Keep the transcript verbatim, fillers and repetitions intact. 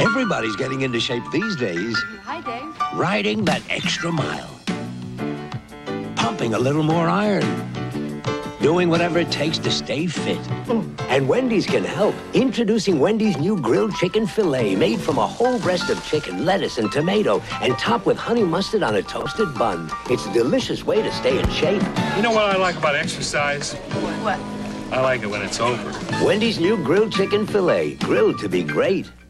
Everybody's getting into shape these days. Hi, Dave. Riding that extra mile. Pumping a little more iron. Doing whatever it takes to stay fit. And Wendy's can help. Introducing Wendy's new Grilled Chicken Fillet, made from a whole breast of chicken, lettuce, and tomato, and topped with honey mustard on a toasted bun. It's a delicious way to stay in shape. You know what I like about exercise? What? I like it when it's over. Wendy's new Grilled Chicken Fillet, grilled to be great.